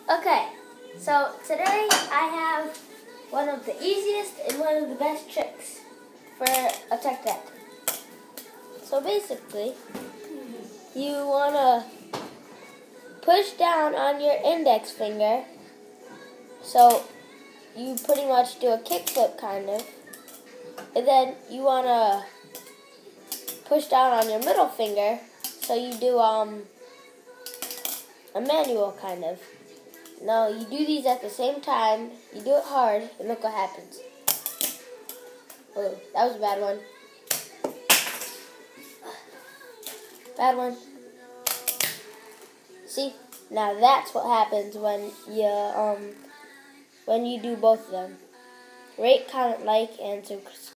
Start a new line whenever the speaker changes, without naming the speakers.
Okay, so today I have one of the easiest and one of the best tricks for a tech deck. So basically, you want to push down on your index finger, so you pretty much do a kickflip kind of, and then you want to push down on your middle finger, so you do a manual kind of. Now you do these at the same time, you do it hard, and look what happens. Oh, that was a bad one. Bad one. See? Now that's what happens when you do both of them. Rate, comment, like, and subscribe.